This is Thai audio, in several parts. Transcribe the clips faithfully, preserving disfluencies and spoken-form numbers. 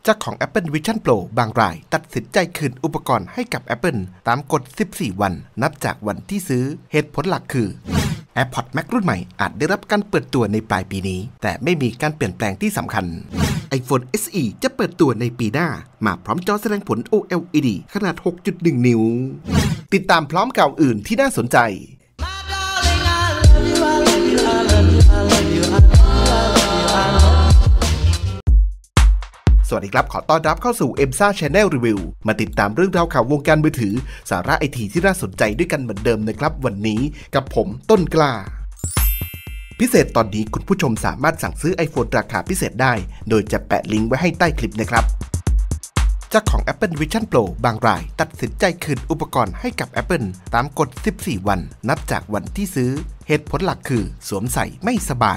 เจ้าของ Apple Vision Pro บางรายตัดสินใจคืนอุปกรณ์ให้กับ Apple ตามกฎสิบสี่วันนับจากวันที่ซื้อเหตุผลหลักคือ AirPods Max รุ่นใหม่อาจได้รับการเปิดตัวในปลายปีนี้แต่ไม่มีการเปลี่ยนแปลงที่สำคัญ iPhone เอส อี จะเปิดตัวในปีหน้ามาพร้อมจอแสดงผล โอ แอล อี ดี ขนาด หกจุดหนึ่ง นิ้วติดตามพร้อมข่าวอื่นที่น่าสนใจสวัสดีครับขอต้อนรับเข้าสู่ เอ็ม ซ่า Channel Review มาติดตามเรื่องราวข่าววงการมือถือสาระไอทีที่น่าสนใจด้วยกันเหมือนเดิมนะครับวันนี้กับผมต้นกล้าพิเศษตอนนี้คุณผู้ชมสามารถสั่งซื้อ iPhone ราคาพิเศษได้โดยจะแปะลิงก์ไว้ให้ใต้คลิปนะครับเจ้าของ Apple Vision Pro บางรายตัดสินใจคืนอุปกรณ์ให้กับ Apple ตามกฎสิบสี่วันนับจากวันที่ซื้อเหตุผลหลักคือสวมใส่ไม่สบาย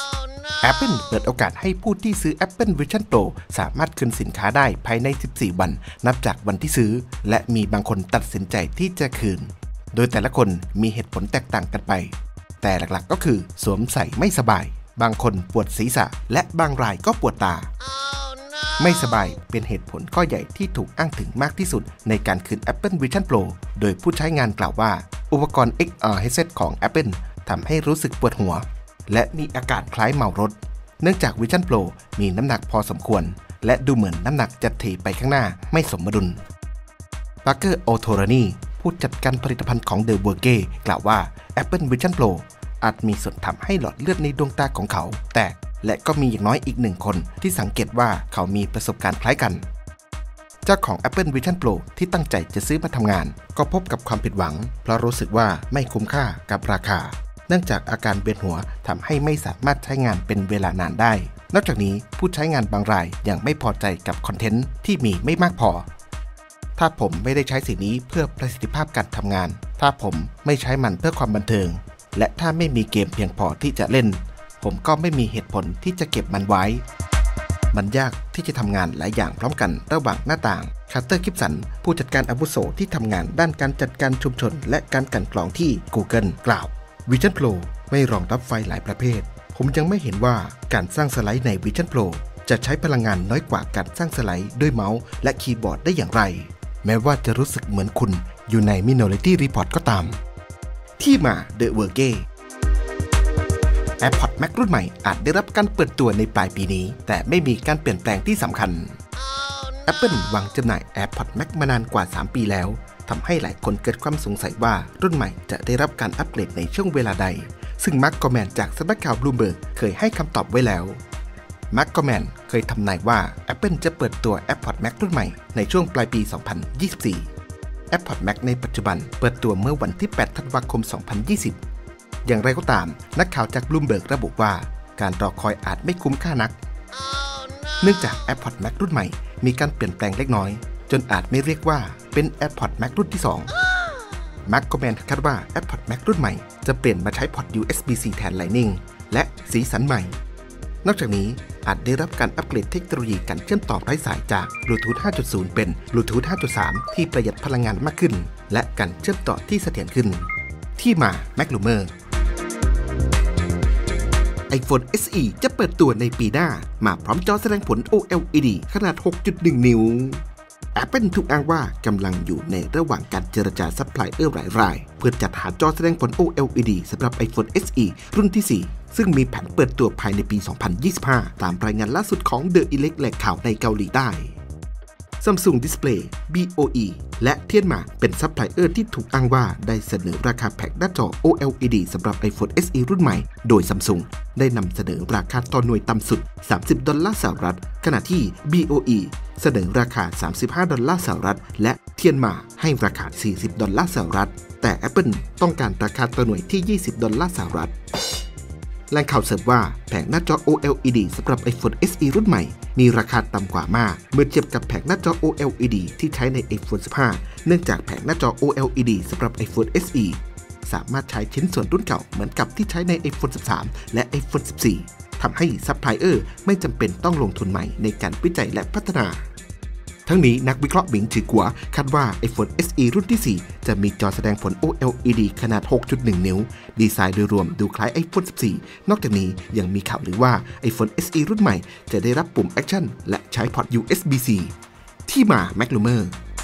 Apple เปิดโอกาสให้ผู้ที่ซื้อ Apple Vision Pro สามารถคืนสินค้าได้ภายในสิบสี่วันนับจากวันที่ซื้อและมีบางคนตัดสินใจที่จะคืนโดยแต่ละคนมีเหตุผลแตกต่างกันไปแต่หลักๆก็คือสวมใส่ไม่สบายบางคนปวดศีรษะและบางรายก็ปวดตา oh, no. ไม่สบายเป็นเหตุผลข้อใหญ่ที่ถูกอ้างถึงมากที่สุดในการคืน Apple Vision Pro โดยผู้ใช้งานกล่าวว่าอุปกรณ์ เอ็กซ์ อาร์ Headset ของ Apple ทำให้รู้สึกปวดหัวและมีอาการคล้ายเมารถเนื่องจาก Vision Pro มีน้ำหนักพอสมควรและดูเหมือนน้ำหนักจะเทไปข้างหน้าไม่สมดุลปาร์เกอร์โอโทรานีผู้จัดการผลิตภัณฑ์ของ The Verge กล่าวว่า Apple Vision Pro อาจมีส่วนทำให้หลอดเลือดในดวงตาของเขาแตกและก็มีอย่างน้อยอีกหนึ่งคนที่สังเกตว่าเขามีประสบการณ์คล้ายกันเจ้าของ Apple Vision Pro ที่ตั้งใจจะซื้อมาทำงานก็พบกับความผิดหวังเพราะรู้สึกว่าไม่คุ้มค่ากับราคาเนื่องจากอาการเวียนหัวทำให้ไม่สามารถใช้งานเป็นเวลานานได้นอกจากนี้ผู้ใช้งานบางรายยังไม่พอใจกับคอนเทนต์ที่มีไม่มากพอถ้าผมไม่ได้ใช้สิ่งนี้เพื่อประสิทธิภาพการทำงานถ้าผมไม่ใช้มันเพื่อความบันเทิงและถ้าไม่มีเกมเพียงพอที่จะเล่นผมก็ไม่มีเหตุผลที่จะเก็บมันไว้มันยากที่จะทำงานหลายอย่างพร้อมกันระหว่างหน้าต่างคาร์เตอร์ กิฟสันผู้จัดการอาวุโสที่ทำงานด้านการจัดการชุมชนและการกลั่นกรองที่ Google กล่าว Vision Pro ไม่รองรับไฟหลายประเภทผมยังไม่เห็นว่าการสร้างสไลด์ใน Vision Pro จะใช้พลังงานน้อยกว่าการสร้างสไลด์ด้วยเมาส์และคีย์บอร์ดได้อย่างไรแม้ว่าจะรู้สึกเหมือนคุณอยู่ใน Minority Report ก็ตามที่มา The Verge AirPods Max รุ่นใหม่อาจได้รับการเปิดตัวในปลายปีนี้แต่ไม่มีการเปลี่ยนแปลงที่สำคัญ oh, no. Apple วางจำหน่าย AirPods Max มานานกว่าสามปีแล้วทำให้หลายคนเกิดความสงสัยว่ารุ่นใหม่จะได้รับการอัปเกรดในช่วงเวลาใดซึ่งมาร์ค กอร์แมนจากสำนักข่าว Bloomberg เคยให้คำตอบไว้แล้วมาร์ค กอร์แมนเคยทำนายว่า Apple จะเปิดตัว AirPods Max รุ่นใหม่ในช่วงปลายปี สองพันยี่สิบสี่ AirPods Max ในปัจจุบันเปิดตัวเมื่อวันที่แปดธันวาคมสองพันยี่สิบอย่างไรก็ตามนักข่าวจาก Bloomberg ระบุว่าการรอคอยอาจไม่คุ้มค่านัก oh, no. เนื่องจาก AirPods Max รุ่นใหม่มีการเปลี่ยนแปลงเล็กน้อยจนอาจไม่เรียกว่าเป็น AirPods Max รุ่นที่สองมาร์ค กอร์แมนคาดว่า AirPods Max รุ่นใหม่จะเปลี่ยนมาใช้พอร์ต ยู เอส บี ซี แทน Lightning และสีสันใหม่นอกจากนี้อาจได้รับการอัปเกรดเทคโนโลยีการเชื่อมต่อไร้สายจาก Bluetooth ห้าจุดศูนย์ เป็น Bluetooth ห้าจุดสาม ที่ประหยัดพลังงานมากขึ้นและการเชื่อมต่อที่เสถียรขึ้นที่มา MacLumer iPhone เอส อี จะเปิดตัวในปีหน้ามาพร้อมจอแสดงผล โอ แอล อี ดี ขนาด หกจุดหนึ่ง นิ้ว Apple ถูกอ้างว่ากำลังอยู่ในระหว่างการเจรจาซัพพลายเออร์หลายรายเพื่อจัดหาจอแสดงผล โอ แอล อี ดี สำหรับ iPhone เอส อี รุ่นที่ สี่ซึ่งมีแผนเปิดตัวภายในปี สองพันยี่สิบห้า ตามรายงานล่าสุดของ The Elect แหล่งข่าวในเกาหลีใต้ Samsung Display บี โอ อี และเทียนมาเป็นซัพพลายเออร์ที่ถูกอ้างว่าได้เสนอราคาแพ็คหน้าจอ โอ แอล อี ดี สำหรับ iPhone เอส อี รุ่นใหม่โดย Samsung ได้นำเสนอราคาต่อหน่วยต่ำสุดสามสิบดอลลาร์สหรัฐขณะที่ บี โอ อี เสนอราคาสามสิบห้าดอลลาร์สหรัฐและเทียนมาให้ราคาสี่สิบดอลลาร์สหรัฐแต่ Apple ต้องการราคาต่อหน่วยที่ยี่สิบดอลลาร์สหรัฐแหล่งข่าวเสริมว่าแผงหน้าจอ โอ แอล อี ดี สำหรับ iPhone เอส อี รุ่นใหม่มีราคาต่ำกว่ามากเมื่อเทียบกับแผงหน้าจอ โอ แอล อี ดี ที่ใช้ใน iPhone สิบห้าเนื่องจากแผงหน้าจอ โอ แอล อี ดี สำหรับ iPhone เอส อี สามารถใช้ชิ้นส่วนรุ่นเก่าเหมือนกับที่ใช้ใน iPhone สิบสาม และ iPhone สิบสี่ทำให้ซัพพลายเออร์ไม่จำเป็นต้องลงทุนใหม่ในการวิจัยและพัฒนาทั้งนี้นักวิเคราะห์หมิงจือกัวคาดว่า iPhone เอส อี รุ่นที่ สี่ จะมีจอแสดงผล โอ แอล อี ดี ขนาด หกจุดหนึ่ง นิ้วดีไซน์โดยรวมดูคล้าย iPhone สิบสี่ นอกจากนี้ยังมีข่าวลือว่า iPhone เอส อี รุ่นใหม่จะได้รับปุ่ม Action และใช้พอร์ต ยู เอส บี ซี ที่มา MacRumor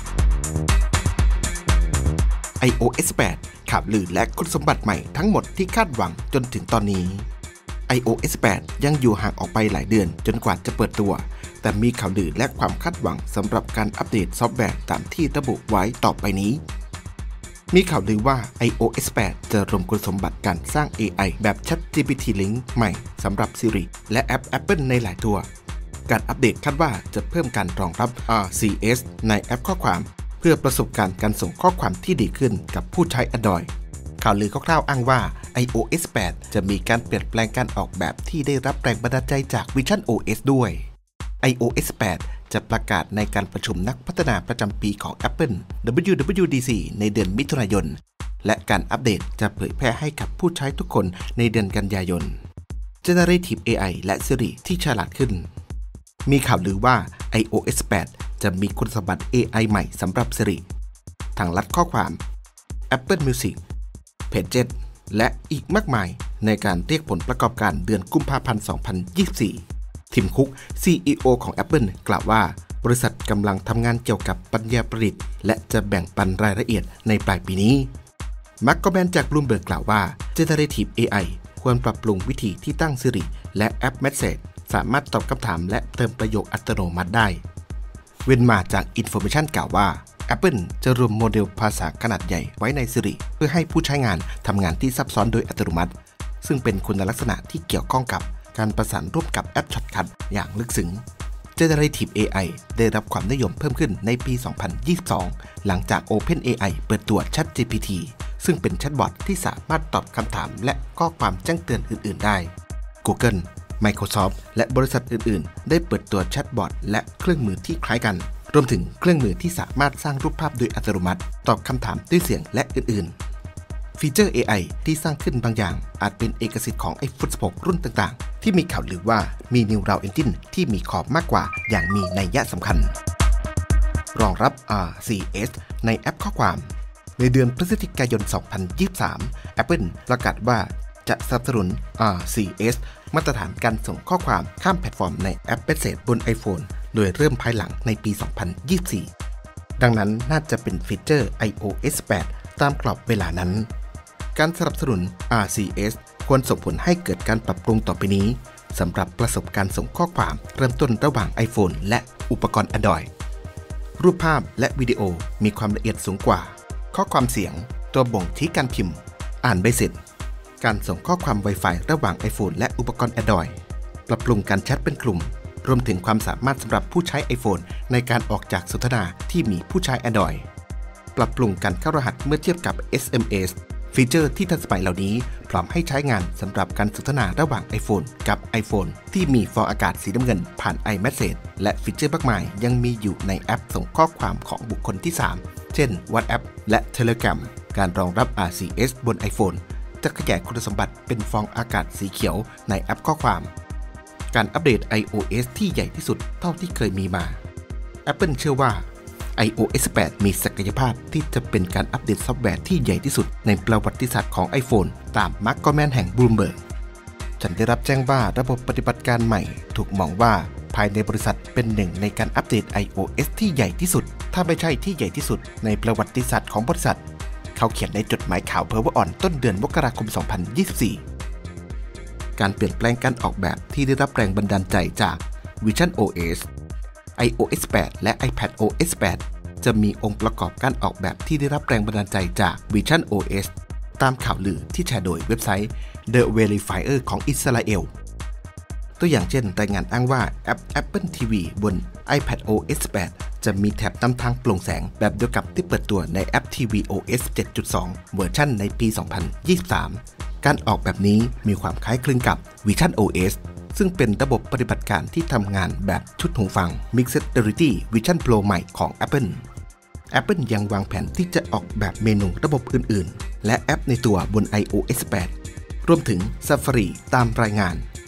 ไอ โอ เอส แปด ข่าวลือและคุณสมบัติใหม่ทั้งหมดที่คาดหวังจนถึงตอนนี้ ไอ โอ เอส แปด ยังอยู่ห่างออกไปหลายเดือนจนกว่าจะเปิดตัวแต่มีข่าวลือและความคาดหวังสำหรับการอัปเดตซอฟต์แวร์ตามที่ระบุไว้ต่อไปนี้มีข่าวลือว่า ไอ โอ เอส แปด จะรวมคุณสมบัติการสร้าง เอ ไอ แบบ ChatGPT Link ใหม่สำหรับ Siri และแอป Apple ในหลายตัวการอัปเดตคาดว่าจะเพิ่มการรองรับ อาร์ ซี เอส ในแอปข้อความเพื่อประสบการณ์การส่งข้อความที่ดีขึ้นกับผู้ใช้ Android ข่าวลือคร่าวๆอ้างว่า ไอ โอ เอส แปด จะมีการเปลี่ยนแปลงการออกแบบที่ได้รับแรงบันดาลใจจาก Vision โอ เอส ด้วย ไอ โอ เอส แปด จะประกาศในการประชุมนักพัฒนาประจำปีของ Apple ดับเบิลยู ดับเบิลยู ดี ซี ในเดือนมิถุนายนและการอัปเดตจะเผยแพร่ให้กับผู้ใช้ทุกคนในเดือนกันยายน Generative เอ ไอ และ Siri ที่ฉลาดขึ้นมีข่าวลือว่า ไอ โอ เอส แปด จะมีคุณสมบัติ เอ ไอ ใหม่สำหรับ Siri ทางลัดข้อความ Apple Music Pages และอีกมากมายในการเรียกผลประกอบการเดือนกุมภาพันธ์ สองพันยี่สิบสี่ทิมคุก ซี อี โอ ของ Apple กล่าวว่าบริษัทกำลังทำงานเกี่ยวกับปัญญาประดิษฐ์และจะแบ่งปันรายละเอียดในปลายปีนี้มาร์ค กอแบนจาก Bloomberg กล่าวว่า Generative เอ ไอ ควรปรับปรุงวิธีที่ตั้ง Siri และแอป Message สามารถตอบคำถามและเติมประโยคอัตโนมัติได้เวนมาจาก Information กล่าวว่า Apple จะรวมโมเดลภาษาขนาดใหญ่ไว้ใน Siri เพื่อให้ผู้ใช้งานทำงานที่ซับซ้อนโดยอัตโนมัติซึ่งเป็นคุณลักษณะที่เกี่ยวข้องกับการประสานร่วมกับแอปช็อตคัทอย่างลึกซึ้ง Generative เอ ไอ ได้รับความนิยมเพิ่มขึ้นในปี สองพันยี่สิบสอง หลังจาก OpenAI เปิดตัว ChatGPT ซึ่งเป็นแชทบอทที่สามารถตอบคำถามและข้อความแจ้งเตือนอื่นๆได้ Google Microsoft และบริษัทอื่นๆได้เปิดตัวแชทบอทและเครื่องมือที่คล้ายกันรวมถึงเครื่องมือที่สามารถสร้างรูปภาพโดยอัตโนมัติตอบคำถามด้วยเสียงและอื่นๆฟีเจอร์ เอ ไอ ที่สร้างขึ้นบางอย่างอาจเป็นเอกสิทธิ์ของ iPhone สิบหก รุ่นต่างๆที่มีข่าวลือว่ามี Neural Engine ที่มีขอบมากกว่าอย่างมีนัยยะสำคัญรองรับ อาร์ ซี เอส ในแอปข้อความในเดือนพฤศจิกายน สองพันยี่สิบสาม Apple ประกาศว่าจะสนับสนุน อาร์ ซี เอส มาตรฐานการส่งข้อความข้ามแพลตฟอร์มในแอป Message บน iPhone โดยเริ่มภายหลังในปี สองพันยี่สิบสี่ ดังนั้นน่าจะเป็นฟีเจอร์ ไอ โอ เอส แปด ตามกรอบเวลานั้นการสนับสนุน อาร์ ซี เอส ควรส่งผลให้เกิดการปรับปรุงต่อไปนี้สำหรับประสบการณ์ส่งข้อความเริ่มต้นระหว่าง iPhone และอุปกรณ์ Android รูปภาพและวิดีโอมีความละเอียดสูงกว่าข้อความเสียงตัวบ่งชี้การพิมพ์อ่านใบเสร็จการส่งข้อความ Wi-Fi ระหว่าง iPhone และอุปกรณ์ Android ปรับปรุงการแชทเป็นกลุ่มรวมถึงความสามารถสำหรับผู้ใช้ iPhone ในการออกจากสนทนาที่มีผู้ใช้ Android ปรับปรุงการเข้ารหัสเมื่อเทียบกับ เอส เอ็ม เอส ฟีเจอร์ที่ทันสมัยเหล่านี้พร้อมให้ใช้งานสำหรับการสนทนาระหว่าง iPhone กับ iPhone ที่มีฟองอากาศสีน้ำเงินผ่าน iMessage และฟีเจอร์มากมายยังมีอยู่ในแอปส่งข้อความของบุคคลที่ สาม เช่น WhatsApp และ Telegram การรองรับ อาร์ ซี เอส บน iPhone จะขยายคุณสมบัติเป็นฟองอากาศสีเขียวในแอปข้อความการอัปเดต ไอ โอ เอส ที่ใหญ่ที่สุดเท่าที่เคยมีมา Apple เชื่อว่า ไอ โอ เอส แปด มีศักยภาพที่จะเป็นการอัปเดตซอฟต์แวร์ที่ใหญ่ที่สุดในประวัติศาสตร์ของ iPhone ตามมาร์ค กอแมนแห่ง Bloomberg ฉันได้รับแจ้งว่าระบบปฏิบัติการใหม่ถูกมองว่าภายในบริษัทเป็นหนึ่งในการอัปเดต ไอ โอ เอส ที่ใหญ่ที่สุดถ้าไม่ใช่ที่ใหญ่ที่สุดในประวัติศาสตร์ของบริษัทเขาเขียนในจดหมายข่าว Power On ต้นเดือนมกราคม สองพันยี่สิบสี่การเปลี่ยนแปลงการออกแบบที่ได้รับแรงบันดาลใจจาก Vision โอ เอส ไอ โอ เอส แปด และ iPad โอ เอส แปด จะมีองค์ประกอบการออกแบบที่ได้รับแรงบันดาลใจจาก Vision โอ เอส ตามข่าวลือที่แชร์โดยเว็บไซต์ The Verifier ของอิสราเอลตัวอย่างเช่นรายงานอ้างว่าแอป Apple ที วี บน iPad โอ เอส แปด จะมีแถบนำทางโปร่งแสงแบบเดียวกับที่เปิดตัวในแอป ที วี โอ เอส เจ็ดจุดสอง เวอร์ชันในปี สองพันยี่สิบสาม การออกแบบนี้มีความคล้ายคลึงกับ Vision โอ เอส ซึ่งเป็นระบบปฏิบัติการที่ทำงานแบบชุดหูฟัง Mixed Reality Vision Pro ใหม่ของ Apple Apple ยังวางแผนที่จะออกแบบเมนูระบบอื่นๆและแอปในตัวบน ไอ โอ เอส แปด รวมถึง Safari ตามรายงาน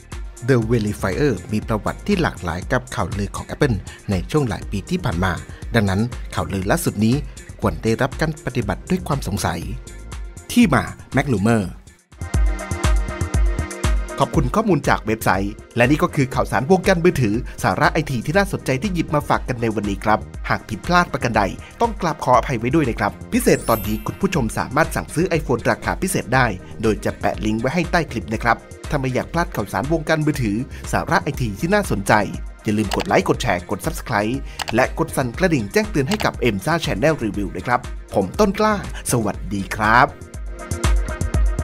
The Verifier มีประวัติที่หลากหลายกับข่าวลือของ Apple ในช่วงหลายปีที่ผ่านมาดังนั้นข่าวลือล่าสุดนี้ควรได้รับการปฏิบัติด้วยความสงสัยที่มา MacRumorขอบคุณข้อมูลจากเว็บไซต์และนี่ก็คือข่าวสารวงการมือถือสาระไอทีที่น่าสนใจที่หยิบมาฝากกันในวันนี้ครับหากผิดพลาดประการใดต้องกราบขออภัยไว้ด้วยนะครับพิเศษตอนนี้คุณผู้ชมสามารถสั่งซื้อ iPhone ราคาพิเศษได้โดยจะแปะลิงก์ไว้ให้ใต้คลิปนะครับถ้าไม่อยากพลาดข่าวสารวงการมือถือสาระไอทีที่น่าสนใจอย่าลืมกดไลค์กดแชร์กด Subscribe และกดสั่นกระดิ่งแจ้งเตือนให้กับ เอ็ม ซ่า Channel Review ด้วยครับผมต้นกล้าสวัสดีครับ